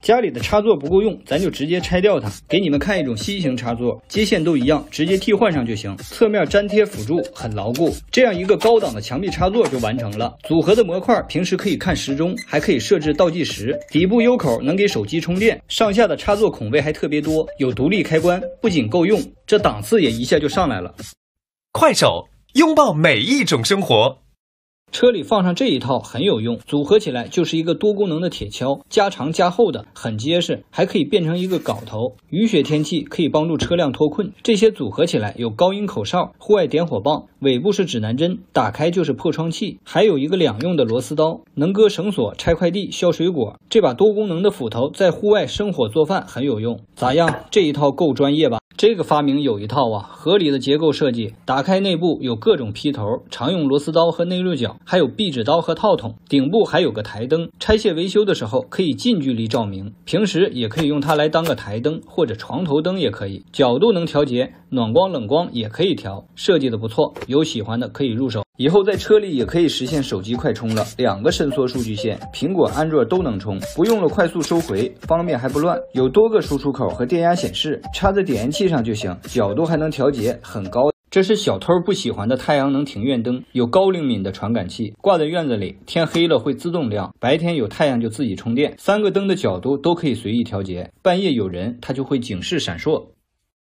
家里的插座不够用，咱就直接拆掉它。给你们看一种新型插座，接线都一样，直接替换上就行。侧面粘贴辅助，很牢固。这样一个高档的墙壁插座就完成了。组合的模块平时可以看时钟，还可以设置倒计时。底部 U 口能给手机充电，上下的插座孔位还特别多，有独立开关，不仅够用，这档次也一下就上来了。 快手，拥抱每一种生活。 车里放上这一套很有用，组合起来就是一个多功能的铁锹，加长加厚的，很结实，还可以变成一个镐头。雨雪天气可以帮助车辆脱困。这些组合起来有高音口哨、户外点火棒，尾部是指南针，打开就是破窗器，还有一个两用的螺丝刀，能割绳索、拆快递、削水果。这把多功能的斧头在户外生火做饭很有用。咋样？这一套够专业吧？这个发明有一套啊，合理的结构设计，打开内部有各种劈头，常用螺丝刀和内锐角，还有壁纸刀和套筒，顶部还有个台灯，拆卸维修的时候可以近距离照明，平时也可以用它来当个台灯或者床头灯也可以，角度能调节，暖光冷光也可以调，设计的不错，有喜欢的可以入手。以后在车里也可以实现手机快充了，2个伸缩数据线，苹果、安卓都能充，不用了快速收回，方便还不乱。有多个输出口和电压显示，插在点烟器上就行，角度还能调节，很高。这是小偷不喜欢的太阳能庭院灯，有高灵敏的传感器，挂在院子里，天黑了会自动亮，白天有太阳就自己充电。3个灯的角度都可以随意调节，半夜有人它就会警示闪烁。